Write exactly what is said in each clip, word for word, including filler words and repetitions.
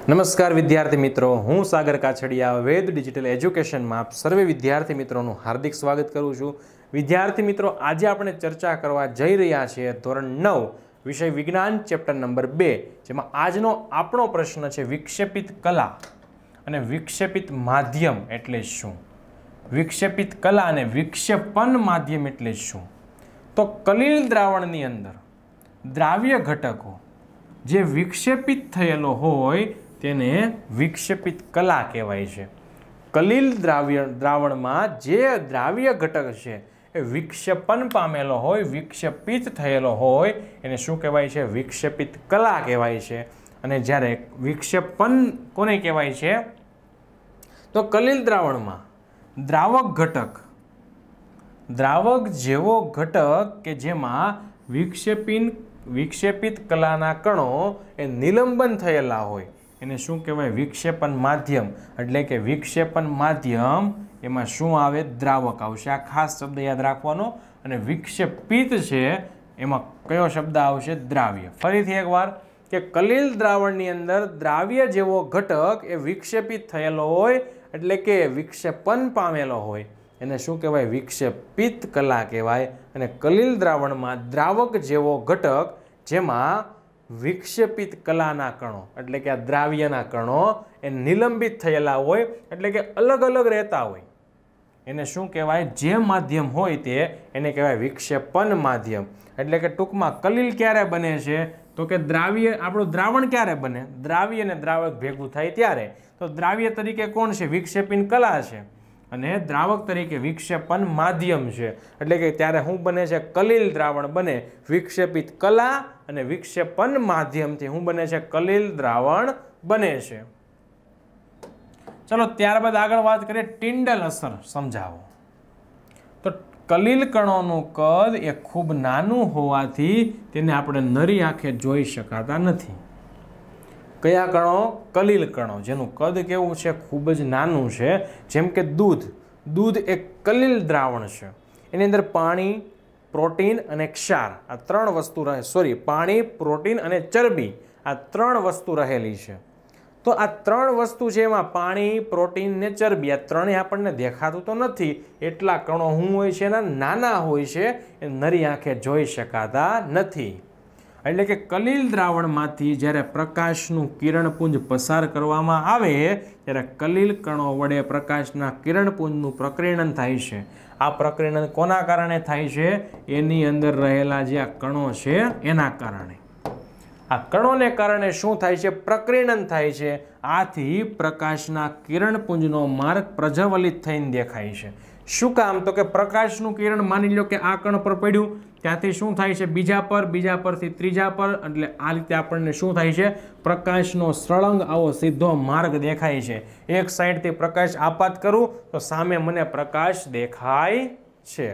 નમસ્કાર વિદ્યાર્થી મિત્રો, હું સાગર કાછડિયા વેદ ડિજિટલ એજ્યુકેશનમાં આપ સર્વે વિદ્યાર્થી મિત્રોનું હાર્દિક સ્વાગત કરું છું। વિદ્યાર્થી મિત્રો, આજે આપણે ચર્ચા કરવા જઈ રહ્યા છીએ ધોરણ નવ વિષય વિજ્ઞાન ચેપ્ટર નંબર બે, જેમાં આજનો આપણો પ્રશ્ન છે વિક્ષેપિત કલા અને વિક્ષેપિત માધ્યમ એટલે શું। વિક્ષેપિત કલા અને વિક્ષેપન માધ્યમ એટલે શું? તો કલીલ દ્રાવણની અંદર દ્રાવ્ય ઘટકો જે વિક્ષેપિત થયેલો હોય તેને વિક્ષેપિત કલા કહેવાય છે। કલીલ દ્રાવ્ય દ્રાવણમાં જે દ્રાવ્ય ઘટક છે એ વિક્ષેપન પામેલો હોય, વિક્ષેપિત થયેલો હોય એને શું કહેવાય છે? વિક્ષેપિત કલા કહેવાય છે। અને જ્યારે વિક્ષેપન કોને કહેવાય છે? તો કલીલ દ્રાવણમાં દ્રાવક ઘટક, દ્રાવક જેવો ઘટક કે જેમાં વિક્ષેપિન વિક્ષેપિત કલાના કણો એ નિલંબન થયેલા હોય એને શું કહેવાય? વિક્ષેપન માધ્યમ। એટલે કે વિક્ષેપન માધ્યમ એમાં શું આવે? દ્રાવક આવશે। આ ખાસ શબ્દ યાદ રાખવાનો। અને વિક્ષેપિત છે એમાં કયો શબ્દ આવશે? દ્રાવ્ય। ફરીથી એકવાર કે કલીલ દ્રાવણની અંદર દ્રાવ્ય જેવો ઘટક એ વિક્ષેપિત થયેલો હોય એટલે કે વિક્ષેપન પામેલો હોય એને શું કહેવાય? વિક્ષેપિત કલા કહેવાય। અને કલીલ દ્રાવણમાં દ્રાવક જેવો ઘટક જેમાં વિક્ષેપિત કલાના કણો એટલે કે આ દ્રાવ્યના કણો એ નિલંબિત થયેલા હોય એટલે કે અલગ અલગ રહેતા હોય એને શું કહેવાય? જે માધ્યમ હોય તે એને કહેવાય વિક્ષેપન માધ્યમ। એટલે કે ટૂંકમાં કલીલ ક્યારે બને છે? તો કે દ્રાવ્ય આપણું દ્રાવણ ક્યારે બને? દ્રાવ્ય અને દ્રાવક ભેગું થાય ત્યારે। તો દ્રાવ્ય તરીકે કોણ છે? વિક્ષેપિત કલા છે અને દ્રાવક તરીકે વિક્ષેપન માધ્યમ છે। એટલે કે ત્યારે શું બને છે? કલીલ દ્રાવણ બને વિક્ષેપિત કલા અને વિક્ષેપન માધ્યમથી શું બને છે? કલીલ દ્રાવણ બને છે। ચલો ત્યારબાદ આગળ વાત કરીએ ટિન્ડલ અસર સમજાવો। તો કલીલ કણોનું કદ એ ખૂબ નાનું હોવાથી તેને આપણે નરી આંખે જોઈ શકાતા નથી। કયા કણો? કલીલ કણો, જેનું કદ કેવું છે? ખૂબ જ નાનું છે। જેમ કે દૂધ, દૂધ એક કલીલ દ્રાવણ છે। એની અંદર પાણી, પ્રોટીન અને ક્ષાર આ ત્રણ વસ્તુ રહે સોરી પાણી, પ્રોટીન અને ચરબી આ ત્રણ વસ્તુ રહેલી છે। તો આ ત્રણ વસ્તુ છે એમાં પાણી, પ્રોટીન ને ચરબી આ ત્રણેય આપણને દેખાતું તો નથી, એટલા કણો શું હોય છે? એના નાના હોય છે, એ નરી આંખે જોઈ શકાતા નથી। એટલે કે કલીલ દ્રાવણમાંથી જ્યારે પ્રકાશનું કિરણપુંજ પસાર કરવામાં આવે ત્યારે કલીલ કણો વડે પ્રકાશના કિરણપુંજનું પ્રકીર્ણન થાય છે। આ પ્રકીર્ણન કોના કારણે થાય છે? એની અંદર રહેલા જે આ કણો છે એના કારણે। આ કણોને કારણે શું થાય છે? પ્રકીર્ણન થાય છે। આથી પ્રકાશના કિરણપુંજનો માર્ગ પ્રજ્વલિત થઈને દેખાય છે। શું કામ? તો કે પ્રકાશનું કિરણ માની લો કે આ કણ પર પડ્યું, ત્યાંથી શું થાય છે? બીજા પર, બીજા પરથી ત્રીજા પર, એટલે આ રીતે આપણને શું થાય છે? પ્રકાશનો સળંગ આવો સીધો માર્ગ દેખાય છે। એક સાઈડથી પ્રકાશ આપાત કરું તો સામે મને પ્રકાશ દેખાય છે।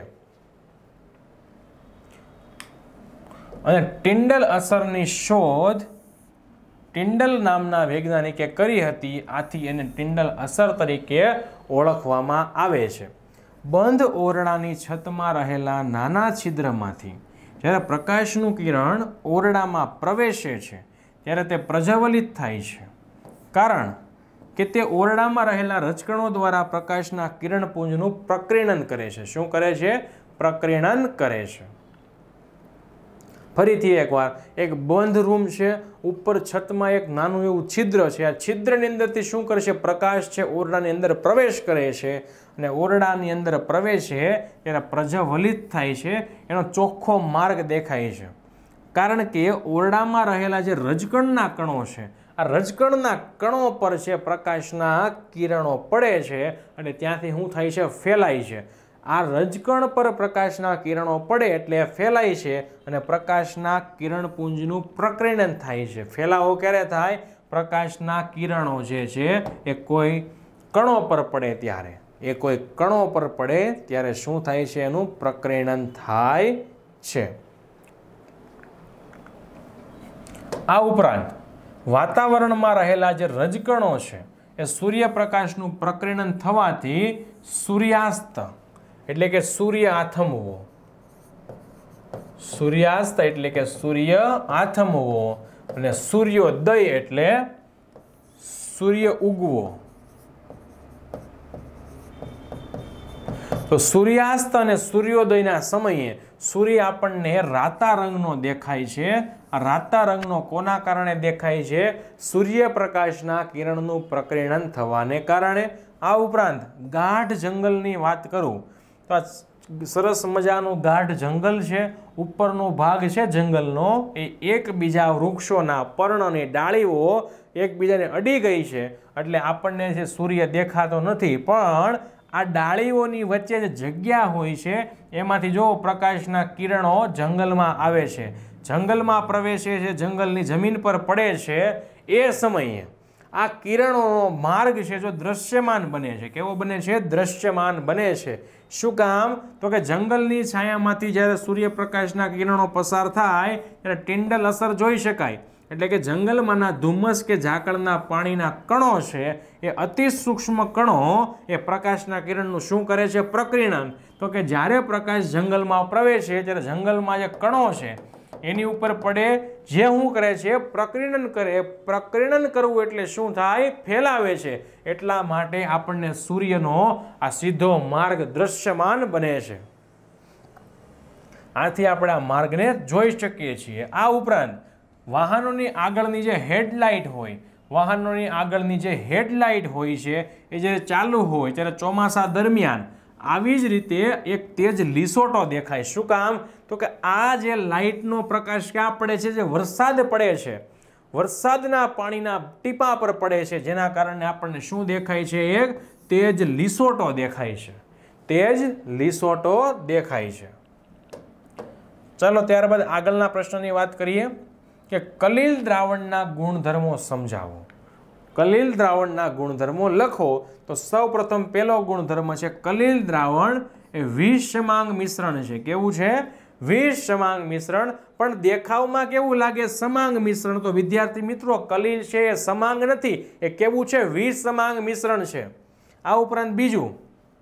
અને ટિન્ડલ અસરની શોધ ટિન્ડલ નામના વૈજ્ઞાનિકે કરી હતી, આથી એને ટિન્ડલ અસર તરીકે ઓળખવામાં આવે છે। બંધ ઓરડાની છતમાં રહેલા નાના છિદ્રમાંથી જ્યારે પ્રકાશનું કિરણ ઓરડામાં પ્રવેશે છે ત્યારે તે પ્રજ્વલિત થાય છે, કારણ કે તે ઓરડામાં રહેલા રજકણો દ્વારા પ્રકાશના કિરણપુંજનું પ્રકીર્ણન કરે છે। શું કરે છે? પ્રકીર્ણન કરે છે। ફરીથી એકવાર, એક બંધ રૂમ છે, ઉપર છતમાં એક નાનું એવું છિદ્ર છે, આ છિદ્રની અંદરથી શું કરશે? પ્રકાશ છે ઓરડાની અંદર પ્રવેશ કરે છે અને ઓરડાની અંદર પ્રવેશે ત્યારે પ્રજ્વલિત થાય છે, એનો ચોખ્ખો માર્ગ દેખાય છે, કારણ કે ઓરડામાં રહેલા જે રજકણના કણો છે આ રજકણના કણો પર છે પ્રકાશના કિરણો પડે છે અને ત્યાંથી શું થાય છે? ફેલાય છે। આ રજકણ પર પ્રકાશના કિરણો પડે એટલે ફેલાય છે અને પ્રકાશના કિરણપુંજનું પ્રકીર્ણન થાય છે। ફેલાવો ક્યારે થાય? પ્રકાશના કિરણો જે છે એ કોઈ કણો પર પડે ત્યારે એ કોઈ કણો પર પડે ત્યારે શું થાય છે? એનું પ્રકીર્ણન થાય છે। આ ઉપરાંત વાતાવરણમાં રહેલા જે રજકણો છે એ સૂર્યપ્રકાશનું પ્રકીર્ણન થવાથી સૂર્યાસ્ત એટલે કે સૂર્ય આથમવો, સૂર્યાસ્ત એટલે કે સૂર્ય આથમવો અને સૂર્યોદય એટલે સૂર્ય ઉગવો, તો સૂર્યાસ્ત અને સૂર્યોદયના સમયે સૂર્ય આપણને રાતા રંગનો દેખાય છે. આ રાતા રંગનો કોના કારણે દેખાય છે? સૂર્યપ્રકાશના કિરણનું પ્રકીર્ણન થવાને કારણે. આ ઉપરાંત ગાઢ જંગલની વાત કરું તો આ સરસ મજાનું ગાઢ જંગલ છે. ઉપરનો ભાગ છે જંગલનો એ એકબીજા વૃક્ષોના પર્ણની ડાળીઓ એકબીજાને અડી ગઈ છે, એટલે આપણને જે સૂર્ય દેખાતો નથી. પણ આ ડાળીઓની વચ્ચે જે જગ્યા હોય છે એમાંથી જો પ્રકાશના કિરણો જંગલમાં આવે છે, જંગલમાં પ્રવેશે છે, જંગલની જમીન પર પડે છે, એ સમયે આ કિરણોનો માર્ગ છે જો દ્રશ્યમાન બને છે. કેવો બને છે? દ્રશ્યમાન બને છે. શું કામ? તો કે જંગલની છાયામાંથી જ્યારે સૂર્યપ્રકાશના કિરણો પસાર થાય ત્યારે ટિંડલ અસર જોઈ શકાય. એટલે કે જંગલમાંના ધુમ્મસ કે ઝાકળના પાણીના કણો છે એ અતિ સૂક્ષ્મ કણો એ પ્રકાશના કિરણનું શું કરે છે? પ્રકીર્ણન. તો કે જ્યારે પ્રકાશ જંગલમાં પ્રવેશે ત્યારે જંગલમાં જે કણો છે એની ઉપર પડે, જે શું કરે છે? પ્રકીર્ણન કરે. પ્રકીર્ણન કરવું એટલે શું થાય? ફેલાવે છે. એટલા માટે આપણને સૂર્યનો આ સીધો માર્ગ દ્રશ્યમાન બને છે. આથી આપણે આ માર્ગને જોઈ શકીએ છીએ. આ ઉપરાંત વાહનોની આગળની જે હેડલાઇટ હોય, વાહનોની આગળની જે હેડલાઇટ હોય છે એ જ્યારે ચાલુ હોય ત્યારે ચોમાસા દરમિયાન આવી જ રીતે એક તેજ લીસોટો દેખાય. શું કામ? તો કે આ જે લાઇટનો પ્રકાશ ક્યાં પડે છે? જે વરસાદ પડે છે, વરસાદના પાણીના ટીપા પર પડે છે, જેના કારણે આપણને શું દેખાય છે? એક તેજ લીસોટો દેખાય છે. તેજ લીસોટો દેખાય છે. ચાલો ત્યારબાદ આગળના પ્રશ્નની વાત કરીએ કે કલિલ દ્રાવણના ગુણધર્મો સમજાવો. કલિલ દ્રાવણના ગુણધર્મો લખો. તો સૌ પ્રથમ પહેલો ગુણધર્મ છે કલિલ દ્રાવણ એ વિષમાંગ મિશ્રણ છે. કેવું છે? વિષમાંગ મિશ્રણ. પણ દેખાવમાં કેવું લાગે? સમાંગ મિશ્રણ. તો વિદ્યાર્થી મિત્રો કલિલ છે એ સમાંગ નથી, એ કેવું છે? વિષમાંગ મિશ્રણ છે. આ ઉપરાંત બીજું,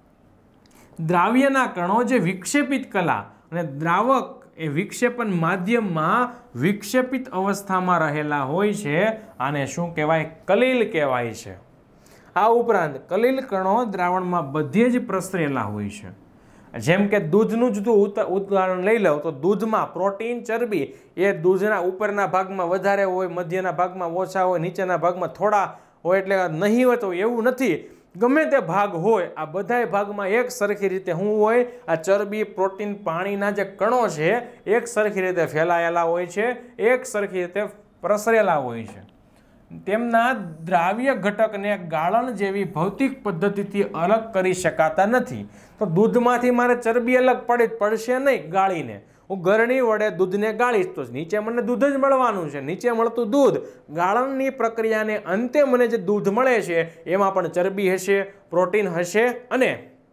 દ્રાવ્યના કણો જે વિક્ષેપિત કલા અને દ્રાવક એ વિક્ષેપન માધ્યમમાં વિક્ષેપિત અવસ્થામાં રહેલા હોય છે, આને શું કહેવાય? કલિલ કહેવાય છે. આ ઉપરાંત કલિલ કણો દ્રાવણમાં બધે જ પ્રસરેલા હોય છે. જેમ કે દૂધનું જ ઉદાહરણ લઈ લો તો દૂધમાં પ્રોટીન, ચરબી એ દૂધના ઉપરના ભાગમાં વધારે હોય, મધ્યના ભાગમાં ઓછા હોય, નીચેના ભાગમાં થોડા હોય, એટલે નહીવત હોય એવું નથી. ગમે તે ભાગ હોય, આ બધાય ભાગમાં એક સરખી રીતે શું હોય? આ ચરબી, પ્રોટીન, પાણીના જે કણો છે એક સરખી રીતે ફેલાયેલા હોય છે, એક સરખી રીતે પ્રસરેલા હોય છે. તેમના દ્રાવ્ય ઘટકને ગાળણ જેવી ભૌતિક પદ્ધતિથી અલગ કરી શકાતા નથી. તો દૂધમાંથી મારે ચરબી અલગ પડે પડશે નહીં ગાળીને. હું ગરણી વડે દૂધને ગાળીશ તો નીચે મને દૂધ જ મળવાનું છે. નીચે મળતું દૂધ, ગાળણની પ્રક્રિયાને અંતે મને જે દૂધ મળે છે એમાં પણ ચરબી હશે, પ્રોટીન હશે અને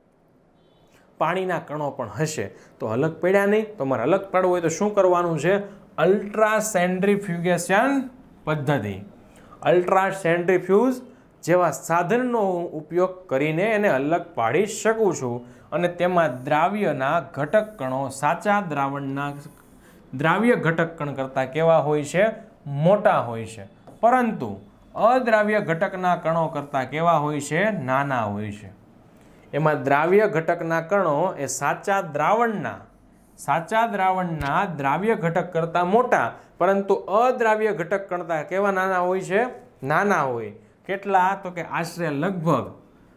પાણીના કણો પણ હશે. તો અલગ પડ્યા નહીં. તો મારે અલગ પાડવું હોય તો શું કરવાનું છે? અલ્ટ્રા સેન્ટ્રીફ્યુગેશન પદ્ધતિ, અલ્ટ્રા સેન્ટ્રીફ્યુઝ જેવા સાધનનો હું ઉપયોગ કરીને એને અલગ પાડી શકું છું. અને તેમાં દ્રાવ્યના ઘટક કણો સાચા દ્રાવણના દ્રાવ્ય ઘટક કણ કરતાં કેવા હોય છે? મોટા હોય છે. પરંતુ અદ્રાવ્ય ઘટકના કણો કરતાં કેવા હોય છે? નાના હોય છે. એમાં દ્રાવ્ય ઘટકના કણો એ સાચા દ્રાવણના સાચા દ્રાવણના દ્રાવ્ય ઘટક કરતાં મોટા, પરંતુ અદ્રાવ્ય ઘટક કરતાં કેવા નાના હોય છે? નાના હોય. કેટલા? તો કે આશરે લગભગ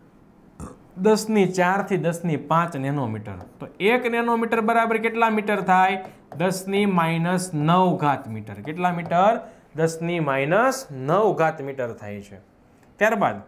દસની ચાર થી દસની પાંચ નેનોમીટર. તો એક નેનોમીટર બરાબર કેટલા મીટર થાય? દસની માઇનસ નવ ઘાત મીટર. કેટલા મીટર? દસની માઇનસ નવ ઘાત મીટર થાય છે. ત્યારબાદ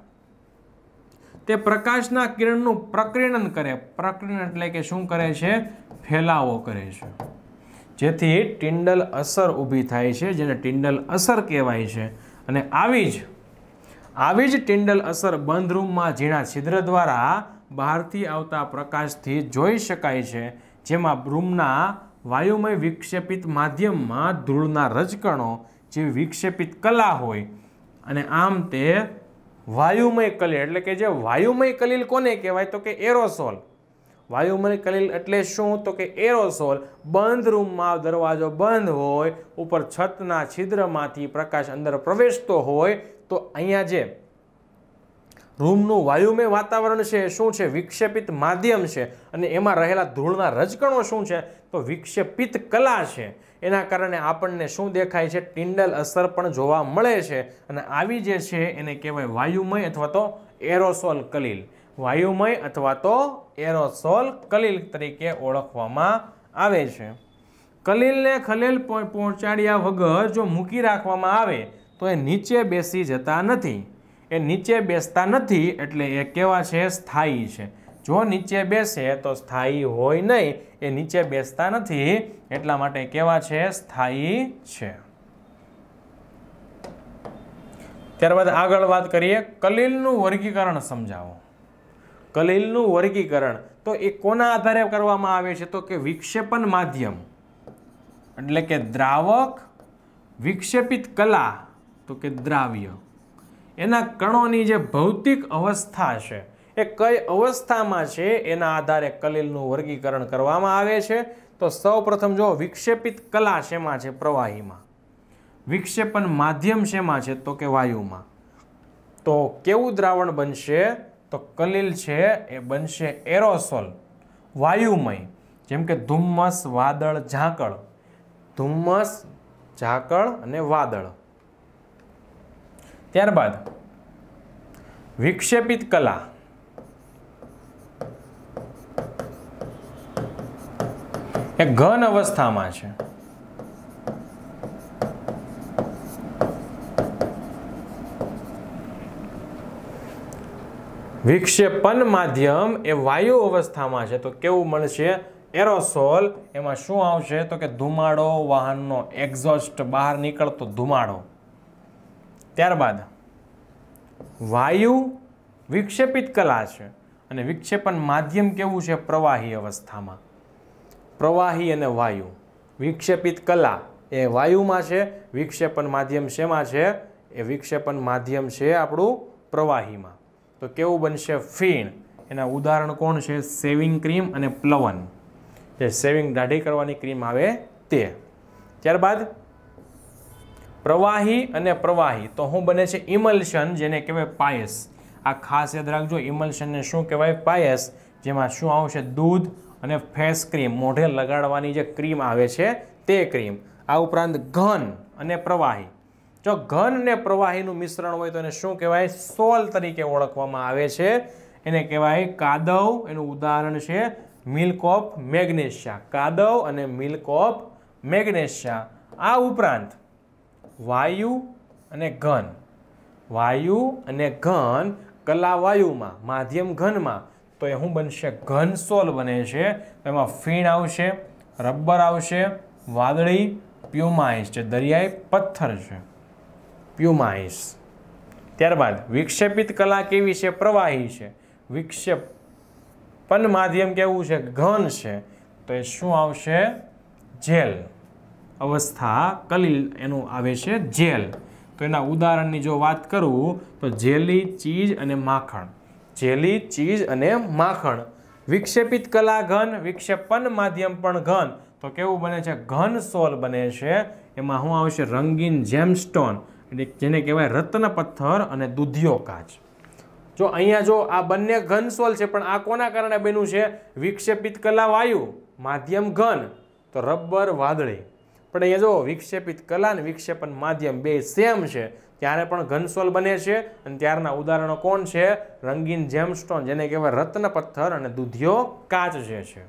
તે પ્રકાશના કિરણનું પ્રકીર્ણન કરે. પ્રકીર્ણન એટલે કે શું કરે છે? ફેલાવો કરે છે, જેથી ટિંડલ અસર ઊભી થાય છે, જેને ટિંડલ અસર કહેવાય છે. અને આવી જ આવી જ ટિંડલ અસર બંધ રૂમમાં ઝીણા છિદ્ર દ્વારા બહારથી આવતા પ્રકાશથી જોઈ શકાય છે, જેમાં રૂમના વાયુમય વિક્ષેપિત માધ્યમમાં ધૂળના રજકણો જેવી વિક્ષેપિત કલા હોય. અને આમ તે વાયુમય કલિલ એટલે કે જે વાયુમય કલિલ કોને કહેવાય? તો કે એરોસોલ. વાયુમય કલિલ એટલે શું? તો કે એરોસોલ. બંધ રૂમમાં દરવાજો બંધ હોય, ઉપર છતના છિદ્રમાંથી પ્રકાશ અંદર પ્રવેશતો હોય, તો અહીંયા જે રૂમનું વાયુમય વાતાવરણ છે એ શું છે? વિક્ષેપિત માધ્યમ છે અને એમાં રહેલા ધૂળના રજકણો શું છે? તો વિક્ષેપિત કલા છે. એના કારણે આપણને શું દેખાય છે? ટિન્ડલ અસર પણ જોવા મળે છે અને આવી જે છે એને કહેવાય વાયુમય અથવા તો એરોસોલ કલીલ. વાયુમય અથવા તો એરોસોલ કલીલ તરીકે ઓળખવામાં આવે છે. કલીલને ખલેલ પહોંચાડ્યા વગર જો મૂકી રાખવામાં આવે તો એ નીચે બેસી જતા નથી. એ નીચે બેસતા નથી એટલે એ કેવા છે? સ્થાયી છે. જો નીચે બેસે તો સ્થાયી હોય નહીં. એ નીચે બેસતા નથી એટલા માટે કેવા છે? સ્થાયી છે. ત્યારબાદ આગળ વાત કરીએ, કલીલનું વર્ગીકરણ સમજાવો. કલીલનું વર્ગીકરણ તો એ કોના આધારે કરવામાં આવે છે? તો કે વિક્ષેપન માધ્યમ એટલે કે દ્રાવક, વિક્ષેપિત કલા તો કે દ્રાવ્ય, એના કણોની જે ભૌતિક અવસ્થા છે એ કઈ અવસ્થામાં છે એના આધારે કલીલનું વર્ગીકરણ કરવામાં આવે છે. તો સૌ પ્રથમ જો વિક્ષેપિત કલા શેમાં છે? પ્રવાહીમાં. વિક્ષેપન માધ્યમ શેમાં છે? તો કે વાયુમાં. તો કેવું દ્રાવણ બનશે? તો કલીલ છે એ બનશે એરોસોલ, વાયુમય, જેમ કે ધુમ્મસ, વાદળ, ઝાકળ. ધુમ્મસ, ઝાકળ અને વાદળ. ત્યારબાદ વિક્ષેપિત કલા એ ઘન અવસ્થામાં છે. વિક્ષેપન માધ્યમ એ વાયુ અવસ્થામાં છે. તો કેવું મળશે? એરોસોલ. એમાં શું આવશે? તો કે ધુમાડો, વાહનનો એક્ઝોસ્ટ, બહાર નીકળતો ધુમાડો. ત્યારબાદ વાયુ વિક્ષેપિત કલા છે અને વિક્ષેપન માધ્યમ કેવું છે? પ્રવાહી અવસ્થામાં. પ્રવાહી અને વાયુ. વિક્ષેપિત કલા એ વાયુમાં છે, વિક્ષેપન માધ્યમ શેમાં છે? એ વિક્ષેપન માધ્યમ છે આપણું પ્રવાહીમાં. તો કેવું બનશે? ફીણ. એના ઉદાહરણ કોણ છે? શેવિંગ ક્રીમ અને પ્લવન, જે શેવિંગ દાઢી કરવાની ક્રીમ આવે તે. ત્યારબાદ પ્રવાહી અને પ્રવાહી તો શું બને છે? ઇમલ્શન, જેને કહેવાય પાયસ. આ ખાસ યાદ રાખજો, ઇમલ્શનને શું કહેવાય? પાયસ. જેમાં શું આવશે? દૂધ અને ફેસ ક્રીમ, મોઢે લગાડવાની જે ક્રીમ આવે છે તે ક્રીમ. આ ઉપરાંત ઘન અને પ્રવાહી. જો ઘન અને પ્રવાહીનું મિશ્રણ હોય તો એને શું કહેવાય? સોલ તરીકે ઓળખવામાં આવે છે. એને કહેવાય કાદવ. એનું ઉદાહરણ છે મિલ્ક ઓફ મેગ્નેશિયા. કાદવ અને મિલ્ક ઓફ મેગ્નેશિયા. આ ઉપરાંત વાયુ અને ઘન. વાયુ અને ઘન, કલા વાયુમાં, માધ્યમ ઘનમાં, તો એ શું બનશે? ઘન સોલ બને છે. એમાં ફીણ આવશે, રબર આવશે, વાદળી, પ્યુમાઇસ છે, દરિયાઈ પથ્થર છે, પ્યુમાઇસ. ત્યારબાદ વિક્ષેપિત કલા કેવી છે? પ્રવાહી છે. વિક્ષેપન માધ્યમ કેવું છે? ઘન છે. તો એ શું આવશે? જેલ અવસ્થા. કલીલ એનું આવે છે જેલ. તો એના ઉદાહરણની જો વાત કરું તો જેલી, ચીઝ અને માખણ. જેલી, ચીઝ અને માખણ. વિક્ષેપિત કલા ઘન, વિક્ષેપન માધ્યમ પણ ઘન. તો કેવું બને છે? ઘન સોલ બને છે. એમાં શું આવશે? રંગીન જેમસ્ટોન, એટલે જેને કહેવાય રત્ન પથ્થર અને દૂધિયો કાચ. જો અહીંયા જો આ બંને ઘન સોલ છે, પણ આ કોના કારણે બન્યું છે? વિક્ષેપિત કલા વાયુ, માધ્યમ ઘન, તો રબર, વાદળી. પણ અહીંયા જો વિક્ષેપિત કલા અને વિક્ષેપન માધ્યમ બે સેમ છે, ત્યારે પણ ઘનસોલ બને છે. અને ત્યારના ઉદાહરણો કોણ છે? રંગીન જેમસ્ટોન, જેને કહેવાય રત્ન પથ્થર અને દૂધિયો કાચ જે છે.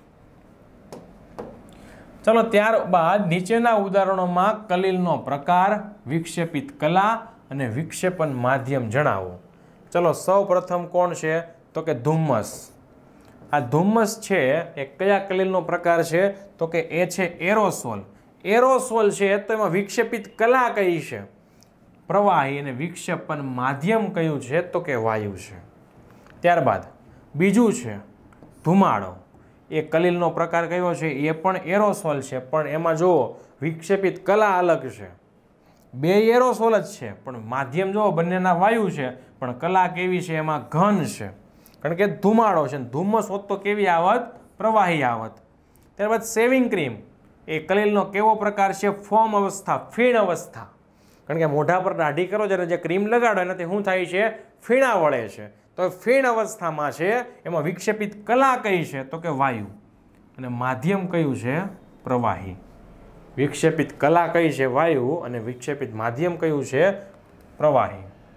ચલો ત્યારબાદ નીચેના ઉદાહરણોમાં કલીલનો પ્રકાર, વિક્ષેપિત કલા અને વિક્ષેપન માધ્યમ જણાવો. ચલો સૌ પ્રથમ કોણ છે? તો કે ધુમ્મસ. આ ધુમ્મસ છે એ કયા કલીલનો પ્રકાર છે? તો કે એ છે એરોસોલ. એરોસોલ છે તો એમાં વિક્ષેપિત કલા કઈ છે? પ્રવાહી. અને વિક્ષેપન માધ્યમ કયું છે? તો કે વાયુ છે. ત્યારબાદ બીજું છે ધુમાડો. એ કલીલનો પ્રકાર કયો છે? એ પણ એરોસોલ છે, પણ એમાં જુઓ વિક્ષેપિત કલા અલગ છે. બે એરોસોલ જ છે પણ માધ્યમ જુઓ બંનેના વાયુ છે, પણ કલા કેવી છે? એમાં ઘન છે, કારણ કે ધુમાડો છે. ધુમ્મસ હોત તો કેવી આવત? પ્રવાહી આવત. ત્યારબાદ શેવિંગ ક્રીમ. એ કલીલનો કેવો પ્રકાર છે? ફોમ અવસ્થા, ફીણ અવસ્થા. कारण के मोढा पर दाढ़ी करो त्यारे जे क्रीम लगाडो एनाथी शुं थाय छे फीणा वळे छे तो फीण अवस्थामां छे एमां विक्षेपित कला कई छे तो के वायु अने माध्यम कयुं छे प्रवाही। विक्षेपित कला कई छे वायु अने विक्षेपित माध्यम कयुं छे प्रवाही।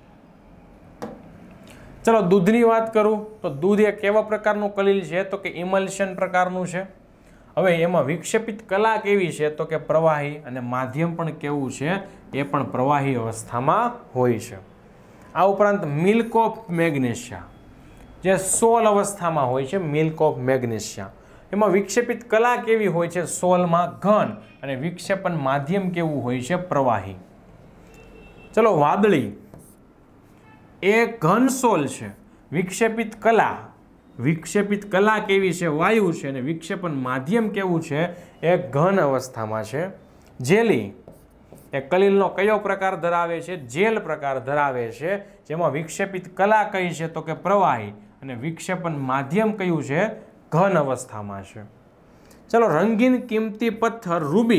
चलो दूधनी वात करूं तो दूध एक केवा प्रकारनुं कलील छे तो के इमल्शन प्रकारनुं छे। हवे एमां विक्षेपित कला केवी छे तो के प्रवाही अने माध्यम पण केवुं छे ए पण प्रवाही अवस्थामां होय छे। आ उपरांत मिल्क ऑफ मैग्नेशिया जे सोल अवस्थामां होय छे मिल्क ऑफ मैग्नेशिया एमां विक्षेपित कला केवी होय छे सोलमां घन अने विक्षेपन माध्यम केवुं होय छे प्रवाही। चलो वादળી ए घन सोल छे विक्षेपित कला विक्षेपित कला केवी छे वायु छे अने विक्षेपन माध्यम केवुं छे ए घन अवस्थामां छे। जेली ए कलीलनो कयो प्रकार धरावे छे जेल प्रकार धरावे छे जेमां विक्षेपित कला कई छे तो के प्रवाही अने विक्षेपन माध्यम कयुं छे घन अवस्थामां छे। चलो रंगीन कीमती पत्थर रूबी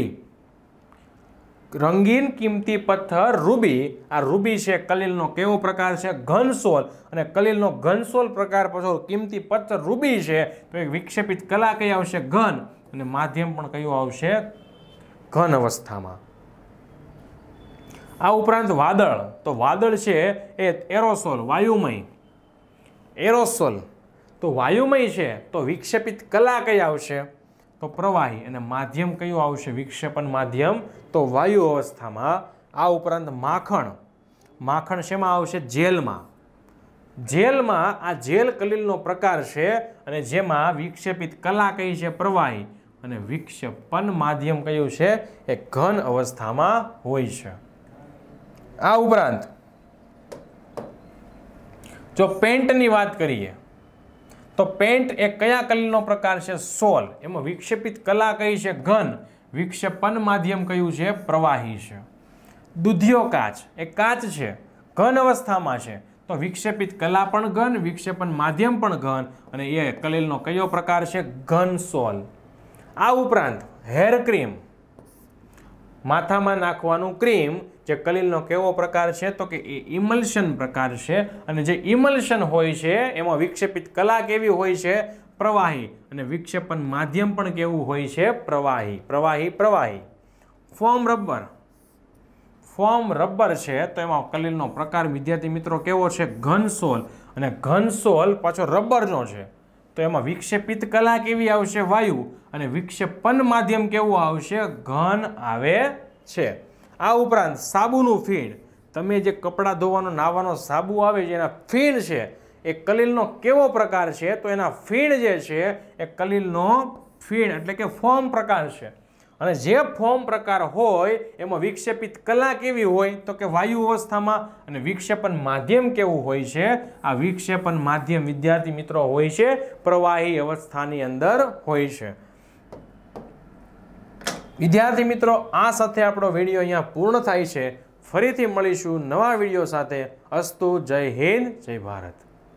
रंगीन कीमती पत्थर रूबी आ रूबी छे कलीलनो केवो प्रकार छे घनसोल अने कलीलनो घनसोल प्रकार पछो कीमती पत्थर रूबी छे तो एक विक्षेपित कला कई आवशे घन अने माध्यम पण कयुं आवशे घन अवस्थामां। आ उपरांत वादळ तो वादळ छे ए एरोसोल वायुमय एरोसोल तो वायुमय छे तो विक्षेपित कला कई आवशे तो प्रवाही अने माध्यम कयुं आवशे विक्षेपन माध्यम तो वायु अवस्थामां। आ उपरांत माखण माखण शेमां आवशे जेलमां जेलमां आ जेल कलीलनो प्रकार छे अने जेमां विक्षेपित कला कई छे प्रवाही अने विक्षेपन माध्यम कयुं छे ए घन अवस्थामां होय छे। आ उपरांत जो पेंटनी वात करीए तो पेंट एक कया कलीलनो प्रकार छे सोल एमां विक्षेपित कला कई छे घन विक्षेपन माध्यम कयुं छे प्रवाही छे। दूधियो काच एक काच छे घन अवस्थामां छे तो विक्षेपित कला पण घन विक्षेपन माध्यम पण घन अने ए कलीलनो कयो प्रकार छे घन सोल। आ उपरांत हेर क्रीम माथामां नाखवानुं क्रीम जे कलीलनो केवो प्रकार छे तो के इमल्शन प्रकार छे अने जे इमल्शन होय छे एमां विक्षेपित कला केवी होय छे प्रवाही अने विक्षेपन माध्यम पण केवुं होय छे प्रवाही प्रवाही प्रवाही। फोम रबर फोम रबर छे तो एमां कलीलनो प्रकार विद्यार्थी मित्रों केवो छे घनसोल अने घनसोल पाछो रबरनो छे तो एमां विक्षेपित कला केवी आवशे वायु अने विक्षेपन माध्यम केवुं आवशे घन आवे छे। आ उपरांत साबुનું ફીણ તમે જે કપડાં ધોવાનો નાવાનો સાબુ આવે છે એના ફીણ છે એ કલીલનો કેવો પ્રકાર છે તો એના ફીણ જે છે એ કલીલનો ફીણ એટલે કે ફોમ પ્રકાર છે અને જે ફોમ પ્રકાર હોય એમાં વિક્ષેપિત કલા કેવી હોય તો કે વાયુ અવસ્થામાં અને વિક્ષેપન માધ્યમ કેવું હોય છે આ વિક્ષેપન માધ્યમ વિદ્યાર્થી મિત્રો હોય છે પ્રવાહી અવસ્થાની અંદર હોય છે। विद्यार्थी मित्रों आ साथे आपणो विडियो अहींया पूर्ण थाय छे। फरीथी मळीशुं नवा विडियो साथे। अस्तु। जय हिंद जय भारत।